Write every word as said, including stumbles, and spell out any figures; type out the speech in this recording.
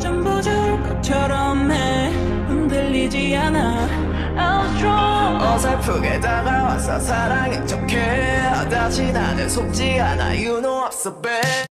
전부 좋을 것처럼 해 흔들리지 않아 I'm strong. 어설프게 다가와서 사랑인 척해 다시 나는 속지 않아 You know I'm so bad.